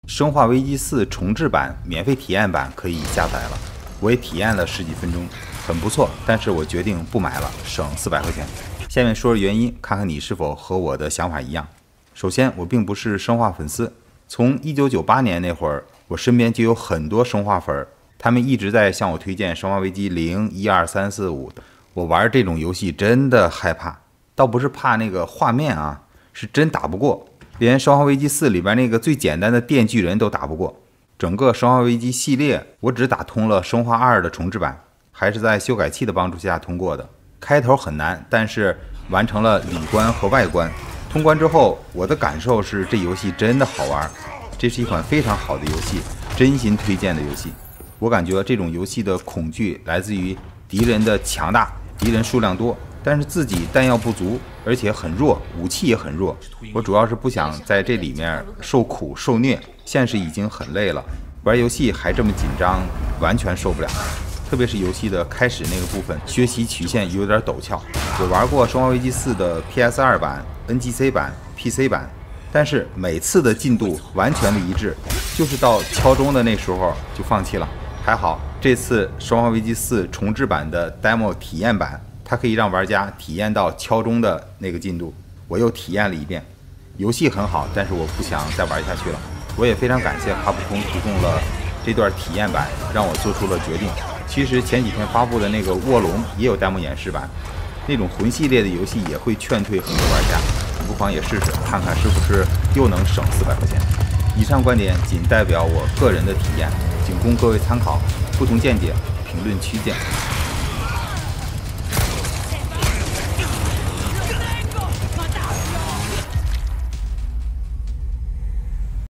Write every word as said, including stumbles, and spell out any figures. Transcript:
生化危机四重置版免费体验版可以下载了，我也体验了十几分钟，很不错。但是我决定不买了，省四百块钱。下面说说原因，看看你是否和我的想法一样。首先，我并不是生化粉丝，从一九九八年那会儿，我身边就有很多生化粉儿，他们一直在向我推荐生化危机零、一二三四五。我玩这种游戏真的害怕，倒不是怕那个画面啊，是真打不过。连生化危机四里边那个最简单的电锯人都打不过。整个生化危机系列，我只打通了生化二的重置版，还是在修改器的帮助下通过的。开头很难，但是完成了里关和外关。通关之后，我的感受是这游戏真的好玩，这是一款非常好的游戏，真心推荐的游戏。我感觉这种游戏的恐惧来自于敌人的强大，敌人数量多，但是自己弹药不足，而且很弱，武器也很弱。我主要是不想在这里面受苦受虐，现实已经很累了，玩游戏还这么紧张，完全受不了。特别是游戏的开始那个部分，学习曲线有点陡峭。我玩过《生化危机四》的 P S 二 版、N G C 版、P C 版，但是每次的进度完全的一致，就是到敲钟的那时候就放弃了。还好这次《生化危机四》重置版的 demo 体验版，它可以让玩家体验到敲钟的那个进度。我又体验了一遍，游戏很好，但是我不想再玩下去了。我也非常感谢卡普空提供了这段体验版，让我做出了决定。其实前几天发布的那个卧龙也有 demo 演示版，那种魂系列的游戏也会劝退很多玩家，你不妨也试试，看看是不是又能省四百块钱。以上观点仅代表我个人的体验，仅供各位参考，不同见解评论区见。